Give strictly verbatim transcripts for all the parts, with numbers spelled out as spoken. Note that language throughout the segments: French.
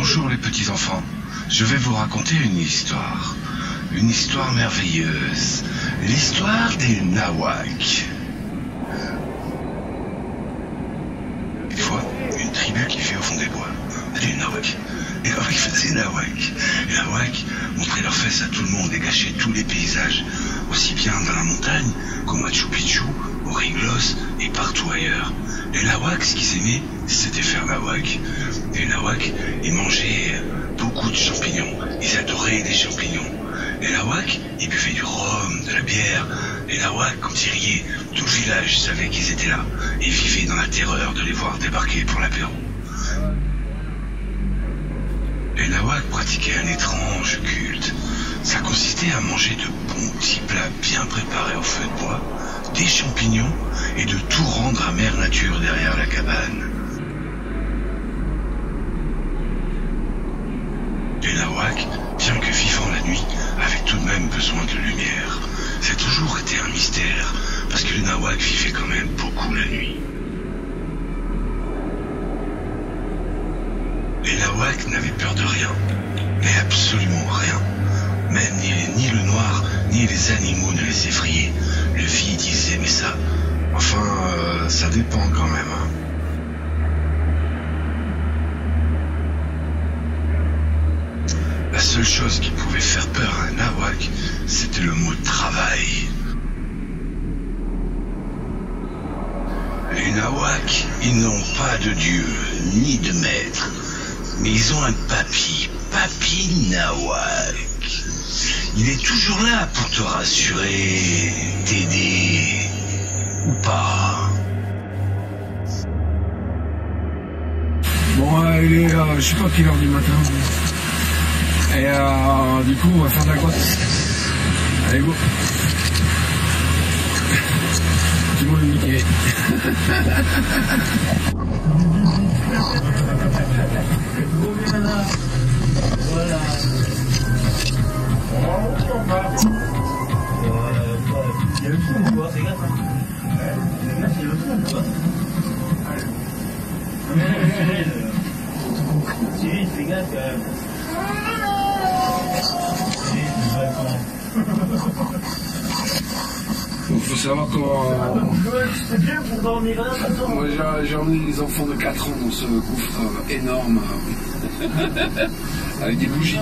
Bonjour les petits enfants, je vais vous raconter une histoire, une histoire merveilleuse, l'histoire des Nawaks. Une fois, une tribu qui vit au fond des bois, les Nawaks. Les Nawaks faisaient les Nawaks. Les Nawaks montraient leurs fesses à tout le monde et gâchaient tous les paysages, aussi bien dans la montagne qu'au Machu Picchu, au Ringlos et partout ailleurs. Les Nawaks, ce qu'ils aimaient, c'était faire Nawak. Les Nawaks, ils mangeaient beaucoup de champignons. Ils adoraient les champignons. Les Nawaks, ils buvaient du rhum, de la bière. Les Nawaks, quand ils riaient, tout le village savait qu'ils étaient là et vivait dans la terreur de les voir débarquer pour l'apéro. Les Nawaks pratiquaient un étrange culte. Ça consistait à manger de bons petits plats bien préparés au feu de bois, des champignons et de tout rendre à mère nature derrière la cabane. Les Nawaks, bien que vivant la nuit, avaient tout de même besoin de lumière. Ça a toujours été un mystère, parce que les Nawaks vivaient quand même beaucoup la nuit. Les Nawaks n'avaient peur de rien, mais absolument rien. Même ni, ni le noir, ni les animaux ne les effrayaient. Le vide, ils aimaient ça. Enfin, euh, ça dépend quand même. Hein. La seule chose qui pouvait faire peur à un Nawak, c'était le mot travail. Les Nawaks, ils n'ont pas de dieu, ni de maître. Mais ils ont un papy, papy Nawak. Il est toujours là pour te rassurer, t'aider, ou pas. Bon, euh, il est, euh, je sais pas quelle heure du matin. Et euh, du coup, on va faire de la grotte. Allez, go. Tout le monde est niqué. Voilà. Il y a le fond ou quoi? C'est gaffe, hein. C'est gaffe, il y a le fond ou quoi? Cyril, fais gaffe quand même. Il faut savoir comment... C'est bien pour dormir là, de toute façon. Moi, j'ai emmené les enfants de quatre ans dans ce gouffre énorme. Avec des bougies.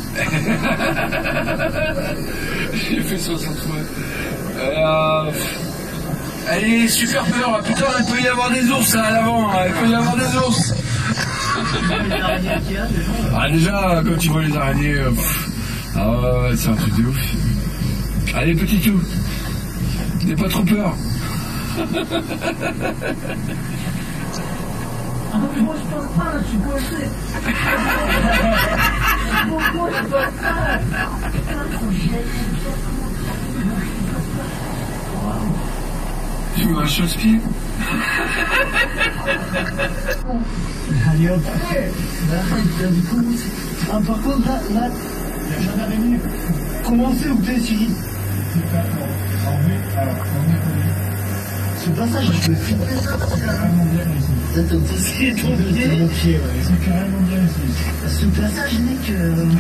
J'ai fait soixante mètres. Euh, allez, super peur. Putain, il peut y avoir des ours là, à l'avant. Il peut y avoir des ours. Ah, déjà, quand tu vois les araignées, euh, pff, ah ouais, c'est un truc de ouf. Allez, petit tout. N'aie pas trop peur. Ah mais moi je passe pas là, je suis coincé. Moi je passe pas. Tu veux un chausse-pied? Allez hop. Là, du coup, ah, par contre là, là, il y a jamais venu. Comment c'est où t'es, Cyril? Ce passage, je peux filmer ça. C'est carrément bien ici. C'est ton pied. C'est ton pied. C'est mon pied, ouais. C'est carrément bien ici. Ce passage, mec. Euh...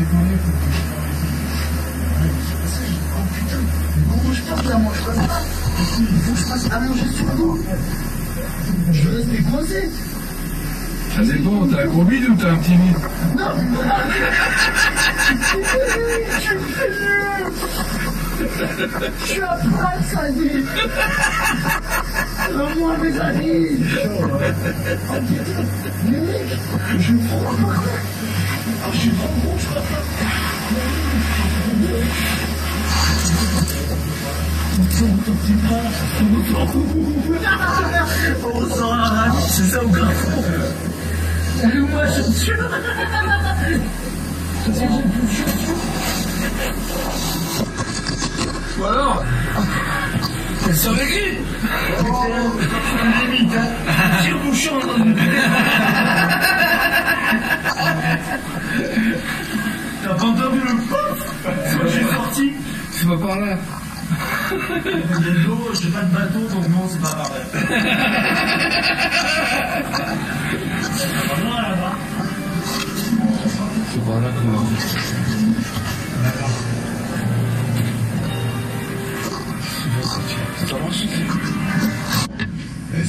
Ce passage, oh putain. Comment je passe là, moi? Je passe pas. Il faut que je passe allongé sur le dos. Je vais rester coincé. Ça dépend, t'as un gros bide ou t'as un petit bide? Non. Je suis à Prague, ça dit. Le moi, mes amis. Oh putain, mais mec, je me prends encore. Ah, je suis trop gros, je crois pas. Ton petit bras, on ressent un rage, c'est ça au garçon. Moi, je me suis. Ou alors, elles sont réglées. Oh, limite, hein. Tire-bouchon. T'as pas entendu le pof? Moi, j'ai sorti. C'est pas par là. Il y a de l'eau, j'ai pas de bateau, donc non, c'est pas pareil. Vraiment là-bas.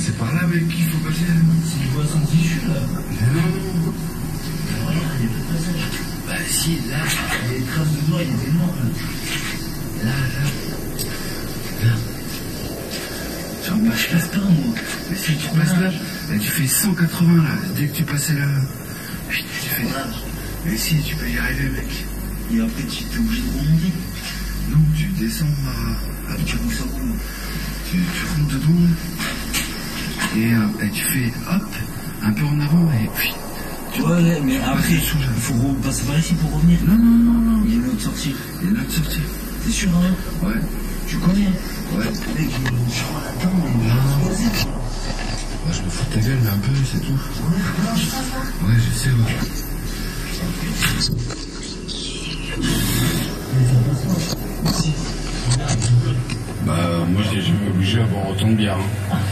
c'est par là, mec, qu'il faut passer. C'est une voie sans issue, là. Non. Regarde, il n'y a pas de passage. Bah si, là. Il y a des traces de doigts, il y a des morts, là. Là, là. Là. Genre, bah, Je passe pas, moi. mais si tu passes là, là, tu fais cent quatre-vingts, là. Dès que tu passais là. Putain, tu fais... Mais si, tu peux y arriver, mec. Et après, tu t'es obligé de remonter. Non, tu descends à... Ah, tu roules ça où? Tu, tu rentres dedans, et, euh, et tu fais hop, un peu en avant, et puis... Tu vois, ouais, mais après, il faut passer par ici pour revenir. Non, non, non, non. Il y a une autre sortie. Il y a une autre sortie. T'es sûr, hein? Ouais. Tu connais? Ouais. Mec, je crois là-dedans, mais Non. vas-y. Ouais, je me fous de ta gueule, mais un peu, c'est tout. Ouais, non, je passe là. Ouais, je sais, ouais. Bah, moi, j'ai jamais obligé à boire autant de bière. Hein.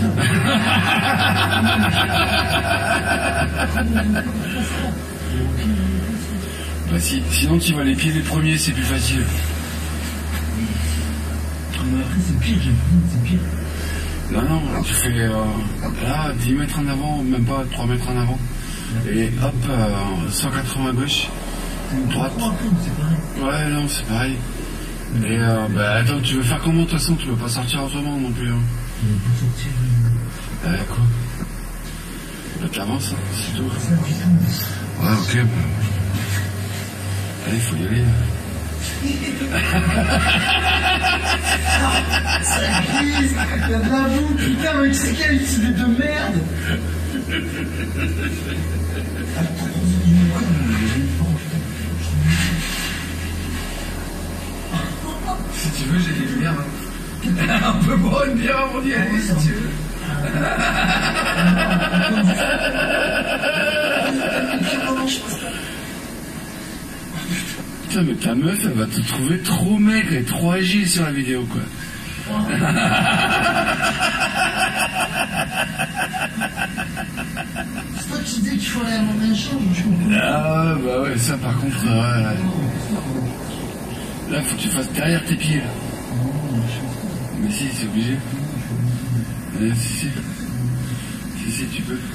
Bah, si, sinon, tu vas les pieds les premiers, c'est plus facile. Mais après, c'est pire, j'ai l'impression que c'est pire. Non, non, tu fais euh, là, dix mètres en avant, même pas trois mètres en avant. Et hop, euh, cent quatre-vingts à gauche, droite. C'est pareil. Ouais, non, c'est pareil. Et euh, bah attends, tu veux faire comment de toute façon? Tu veux pas sortir autrement non plus. Hein. Je veux pas sortir. Euh, quoi? Bah t'avances, hein, c'est tout. Ça, putain. Ouais, ok. Bah... Allez, faut y aller. Ça glisse. Il y a de la boue, putain, mec, c'est quelle idée de merde. Si tu veux, j'ai des lumières. Hein. On peut boire une bière avant d'y aller, si tu veux. Putain, mais ta meuf, elle va te trouver trop maigre et trop agile sur la vidéo, quoi. C'est toi qui dis qu'il faut aller inventer un change, je comprends. Ah, bah ouais, ça par contre, ouais, là, là, faut que tu fasses derrière tes pieds, là. Mais si, c'est obligé. Euh, si, si. Si, si, tu peux.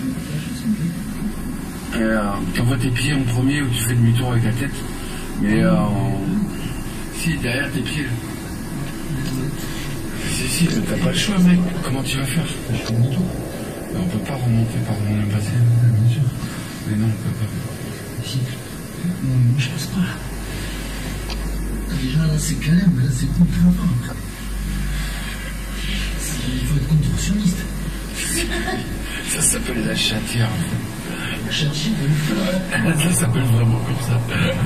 Et, euh, tu envoies tes pieds en premier ou tu fais demi-tour avec la tête. Mais euh, si, derrière tes pieds. Là. Si, si, mais t'as pas le choix, mec. Comment tu vas faire? Je fais demi-tour. Mais on peut pas remonter par où on est passé. Bien sûr. Mais non, on peut pas. Si. Non, moi je passe pas là. Déjà là c'est calme, là c'est contre-avant. Il faut être contorsionniste. Ça s'appelle la chatière. La chatière, Ouais, ça s'appelle vraiment comme ça.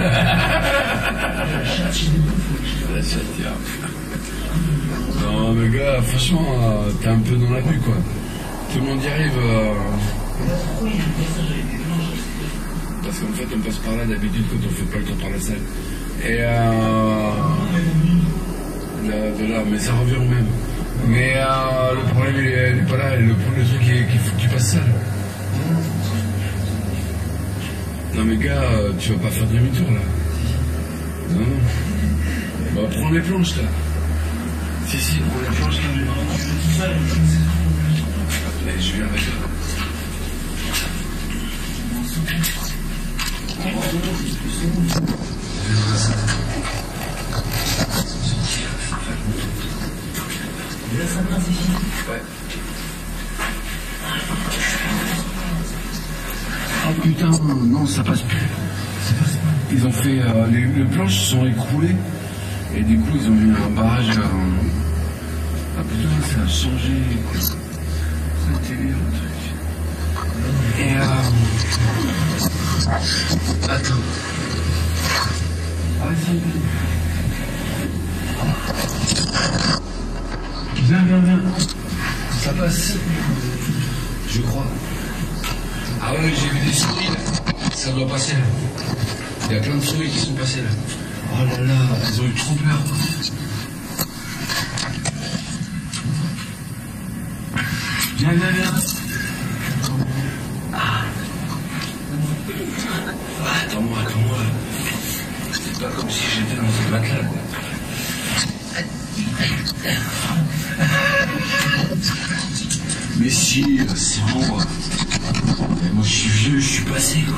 la chatière, La chatière. Non mais gars, franchement, euh, t'es un peu dans la bulle quoi. Tout le monde y arrive. Euh... pourquoi il y a un passage avec des blanches? Parce qu'en fait on passe par là d'habitude quand on fait pas le tour par la salle. Et euh... là, de là, mais ça revient au même. Mais euh, le problème il est, il est pas là, le, le truc est qu'il faut que tu passes seul. Non mais gars, tu vas pas faire demi-tour là. Non, non. Bah prends les planches là. Si, si, prends les planches là. Allez, je viens avec toi. Là ça passe ici. Ouais. Oh putain, non, ça passe plus. Ça passe pas. Ils ont fait. Euh, les, les planches se sont écroulées. Et du coup, ils ont mis un barrage. Euh... Ah putain, ça a changé. C'était le truc. Et euh... attends. Vas-y. Viens, viens, viens. Ça passe. Je crois. Ah ouais, j'ai vu des souris là. Ça doit passer là. Il y a plein de souris qui sont passées là. Oh là là, elles ont eu trop peur. Viens, viens, viens. Ah. Attends-moi, attends-moi. C'est pas comme si j'étais dans ce matelas quoi. Mais si, c'est bon. Et moi je suis vieux, je suis passé quoi.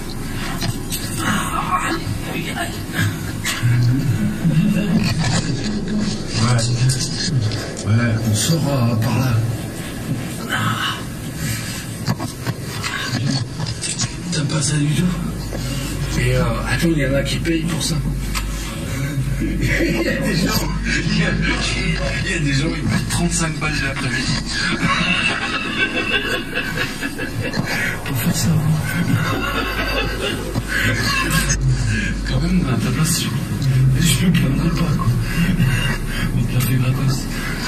Ouais. Ouais, on sort euh, par là. T'aimes pas ça du tout? Et euh, attends, il y en a qui payent pour ça. Il y a des gens, il y a, il y a des gens, ils mettent trente-cinq balles l'après-midi. Pour faire ça. Quand même, à ta place, je, je me plaindrai pas, quoi. On te l'a fait gratos.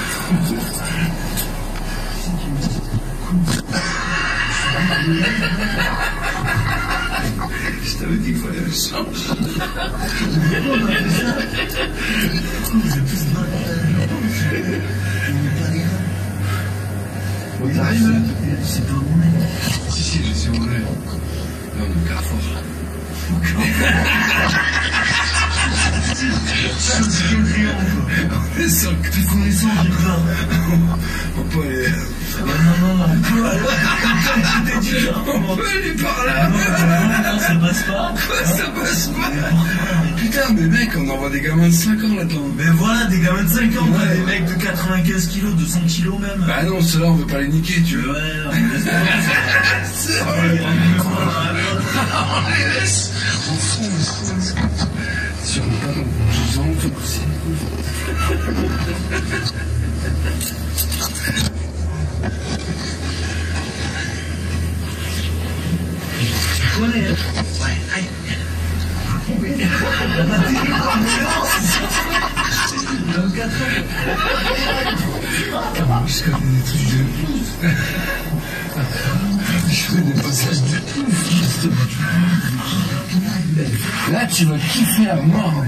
Je t'avais dit qu'il fallait le changer. Il arrive là. C'est pas mon nez. Si, si, je sais où on est. Là, on est au Carrefour. On est sur le connaissant, j'ai peur. On peut aller. Non, non, non, on peut aller. On peut aller par là. Non, non, ça passe pas. Quoi, ça passe pas? Putain, mais mec, on envoie des gamins de cinq ans là-dedans. Mais voilà, des gamins de cinq ans, ouais. Des mecs de quatre-vingt-quinze kilos, deux cents kilos même. Bah non, ceux-là, on veut pas les niquer, tu vois. Ouais, on les laisse. C'est vrai. On les laisse. Au fond, sur le pas, je vous en fais aussi. Ouais, aïe. vingt-quatre ans. Je connais des trucs de ouf. Je fais des passages de ouf. Là, tu vas kiffer à mort.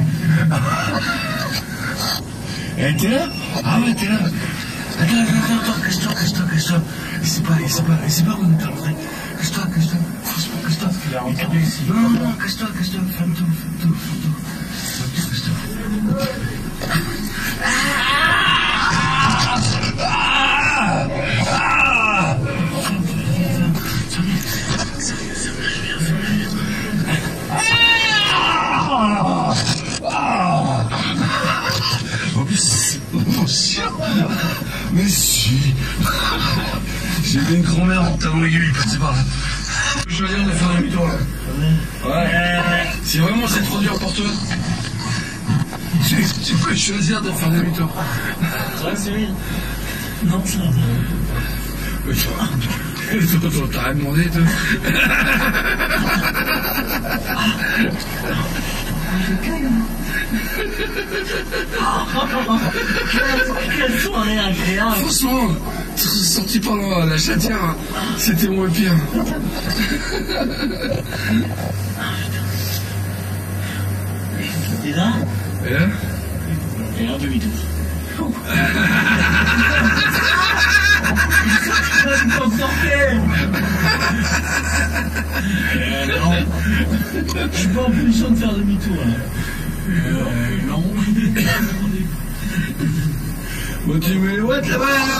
Et t'es là? Ah ouais, t'es là. Attends, attends, attends, cache-toi, cache-toi, cache-toi. C'est pas, c'est pas, c'est pas où on est entré. Cache-toi, cache-toi. Franchement, cache-toi. Parce qu'il a regardé ici. Non, non, non, cache-toi, cache-toi. Ferme-toi, ferme-toi, ferme-toi. Ferme-toi, cache-toi. Ah! Ah! Ah! En plus, mon chien. Mais si. J'ai vu une grand-mère en talon aiguille passer par là. Je peux choisir de faire demi-tour là. Ouais. Si vraiment c'est trop dur pour toi, tu, tu peux choisir de faire demi-tour. C'est vrai que c'est lui. Non, c'est vrai. Toi, t'as rien demandé, toi. Quelle soirée agréable. Franchement, sorti par la, la chatière, c'était moins pire. Et là? Et là? Et là, demi-tour. Je suis pas en position de faire demi-tour là. Euh, non. Bon, tu mets les watts là-bas là.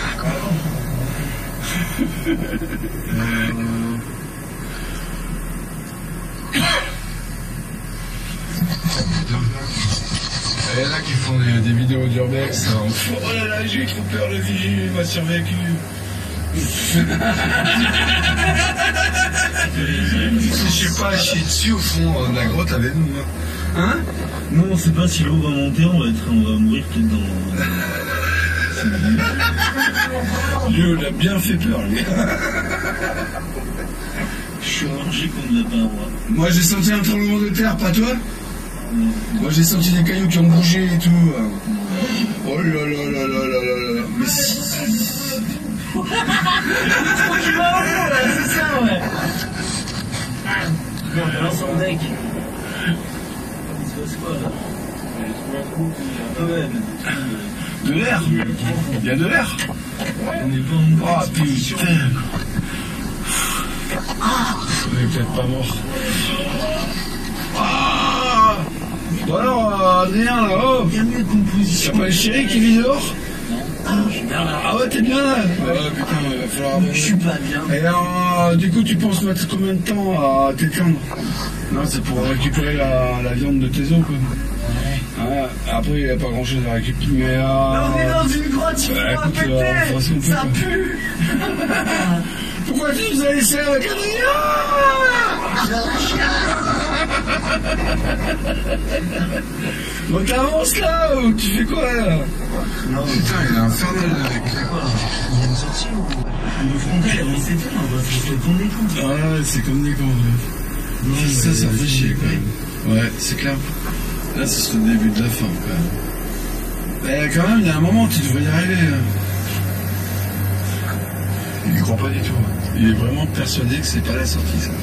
euh... Il y en a qui font des, des vidéos d'urbex. Oh là là, j'ai eu trop peur, le vigie m'a survécu. Je sais pas, chier dessus au fond de la grotte avec nous. Hein? Non, on sait pas si l'eau va monter, on va, être, on va mourir peut-être dans. Lui, on a bien fait peur, lui. Je suis rangé contre la paroi. Moi, j'ai senti un tremblement de terre, pas toi? Moi j'ai senti des cailloux qui ont bougé et tout. Oh là là là là là là là. Mais si. Tu vas où là, c'est ça, ouais. Non, mais là, son deck. Il se passe quoi là? Ouais, de l'air. Il y a de l'air. On n'est pas en. Oh putain. On est peut-être pas mort. Bon alors, Adrien, là, oh, Il y a mieux de composition. y'a pas le chéri qui vit dehors? Ah je suis bien là. Ah ouais, t'es bien là. Ouais, putain, il va falloir... Je suis pas bien. Et alors, du coup, tu penses mettre combien de temps à t'éteindre? Non, c'est pour récupérer la, la viande de tes os, quoi. Ouais. Après, il n'y a pas grand chose à récupérer, mais... Euh... On est dans une grotte, il faut bah, pas écoute, péter. euh, Ça quoi. Pue. Pourquoi tu nous as laissé avec Adrien? Bon, t'avances là, ou tu fais quoi là? Non, putain, il est infernal le mec. Il y a une sortie où le frontal, on s'éteint, on va se faire comme des cons. Ouais, c'est comme des cons en fait. Non, ça, ça fait chier quand même. Ouais, c'est clair. Là, ce serait le début de la fin quand même. Mais quand même, il y a un moment, tu devrais y arriver. Il y croit pas du tout. Il est vraiment persuadé que c'est pas la sortie, ça.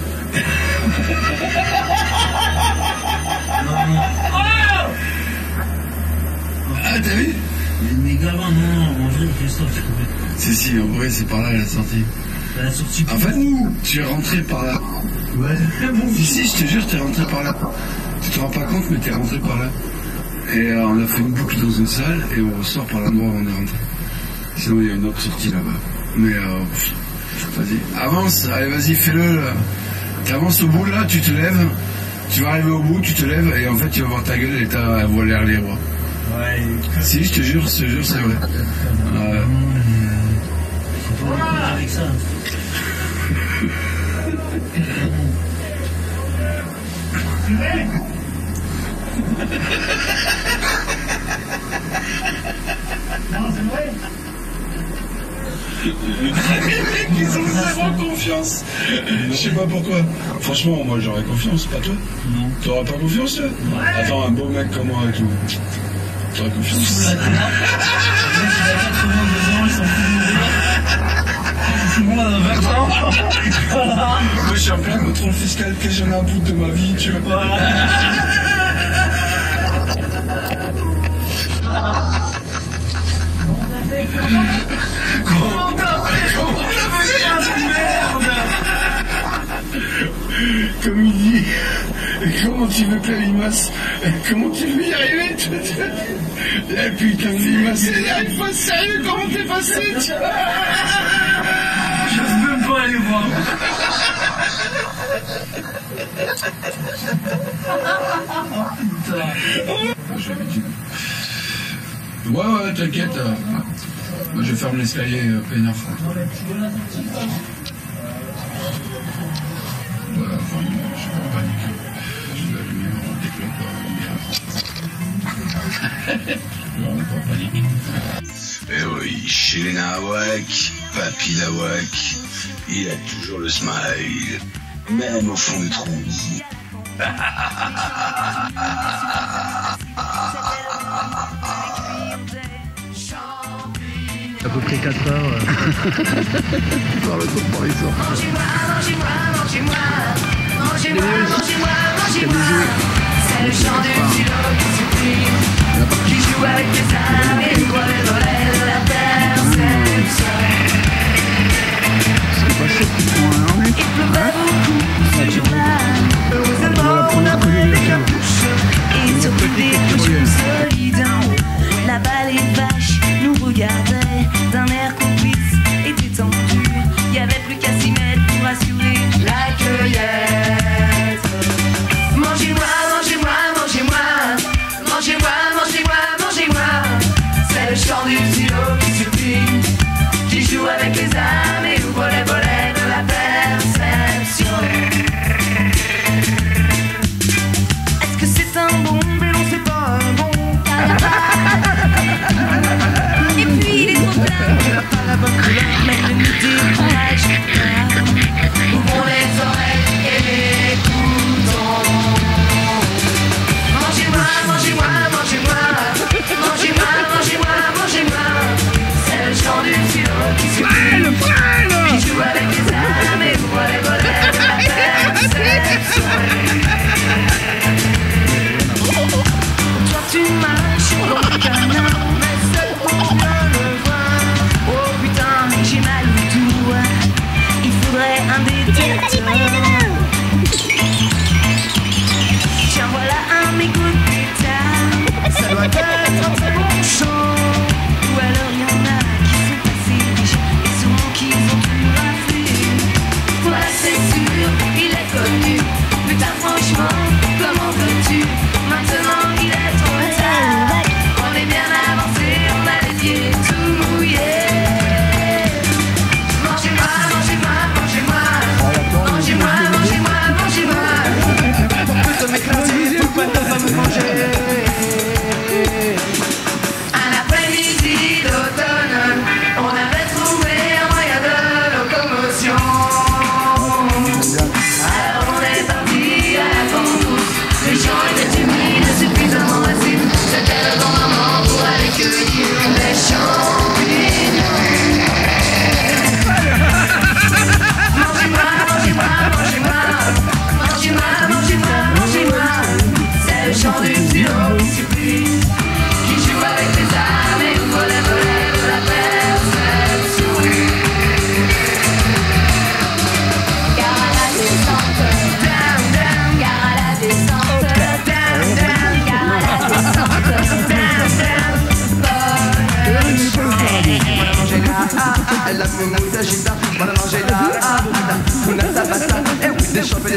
Ah, t'as vu? Mais gars, non, non, en vrai, Christophe, je trouvais. Si, si, en vrai, c'est par là la sortie. La sortie. En fait, nous, tu es rentré par là. Ouais. Si, si, je te jure, t'es rentré par là. Tu te rends pas compte, mais t'es rentré par là. Et euh, on a fait une boucle dans une salle et on ressort par l'endroit où on est rentré. Sinon, il y a une autre sortie là-bas. Mais euh, vas-y, avance, allez, vas-y, fais-le. Tu avances au bout là, tu te lèves, tu vas arriver au bout, tu te lèves et en fait, tu vas voir ta gueule et t'as voilé les rois. Ouais. Si, je te jure, je te jure, c'est vrai. Ouais. Faut pas aller avec ça. Non, c'est vrai. Ils ont zéro confiance. Je sais pas pourquoi. Franchement, moi j'aurais confiance, pas toi. Non. T'aurais pas confiance, toi? Ouais. Attends, un beau mec comme moi et tout. T'aurais confiance. Sous la tête. Le mec, il a quatre-vingt-deux ans, il s'en fout de mourir. Moi, on a vingt ans. Voilà. Moi, je suis en plein contrôle fiscal que j'en ai un bout de ma vie, tu vois. Voilà. Comment t'as fait? Comment t'as fait? Merde! Comme il dit, comment tu veux que la limace, comment tu veux y arriver? Eh putain de limace, il faut sérieux, comment t'es passé? Je veux même pas aller voir. Ouais, ouais, t'inquiète. Moi, je ferme l'escalier euh, peinard. Voilà, enfin, je suis pas en panique. Je vais allumer mon déclencheur. Je suis pas en panique. Eh oui, chez les Nawak, Papy Nawak, il a toujours le smile, même au fond du trou. À peu près quatre heures. Par le temps pour les sorts. Mangez-moi, mangez-moi, mangez-moi. Mangez-moi, mangez-moi, mangez-moi. C'est le chant du stylo qui supplime, qui joue avec les armes et quoi le volet de la perception. C'est pas sûr qu'ils font un armée. Il pleuvait beaucoup ce jour-là. Heureusement, on a pris des capuches et surtout des couches solides en haut. La balle et vache nous regardait d'un air complice et détendu. Il n'y avait plus qu'à s'y mettre pour assurer la cueillette. Mangez-moi, mangez-moi, mangez-moi. Mangez-moi, mangez-moi, mangez-moi. C'est le chant du stylo qui supplime, qui joue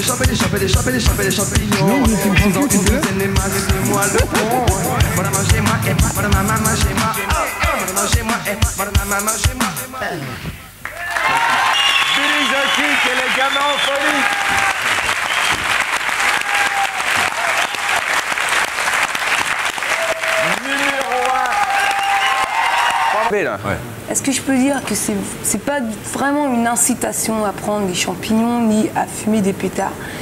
des champignons, des champignons, des champignons, des champignons, des champignons. Non, vous êtes tranquille, tu sais. Moi le con, voilà mangez-moi, et voilà maman mangez-moi, voilà mangez-moi, et voilà maman mangez-moi. Billy the Kick et les gamins en folie. Numéro un. Ouais. Est-ce que je peux dire que c'est c'est pas vraiment une incitation à prendre des champignons ni à fumer des pétards?